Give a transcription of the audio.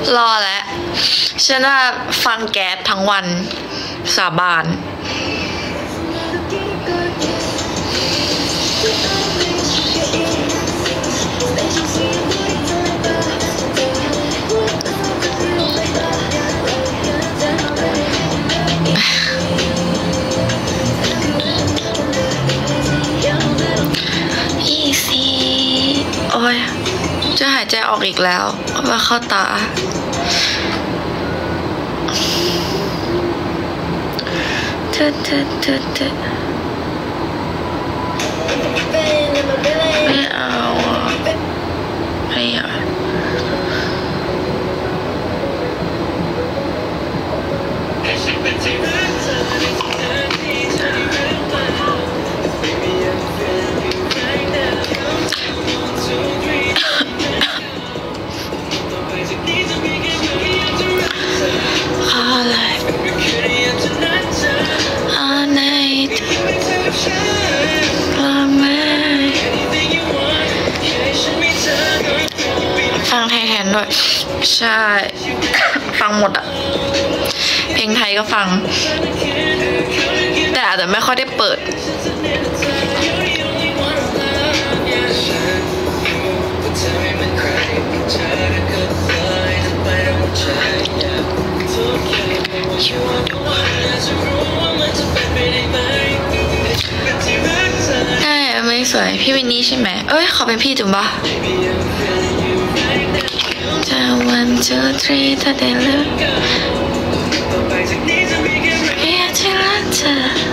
รอแล้วฉันว่าฟังแก๊สทั้งวันสาบานโอ้ยจะหายใจออกอีกแล้วว่าเข้าตาเธอไม่เอาไม่อยากฟังไทยแทนด้วยใช่ ฟังหมดอะเพลงไทยก็ฟังแต่อาจจะไม่ค่อยได้เปิดใช่ไม่สวยพี่วินนี่ใช่ไหมเอ้ยขอเป็นพี่จุ๋มปะจะ1 2 3ถ้าได้เลิกอยากจะรักเธอ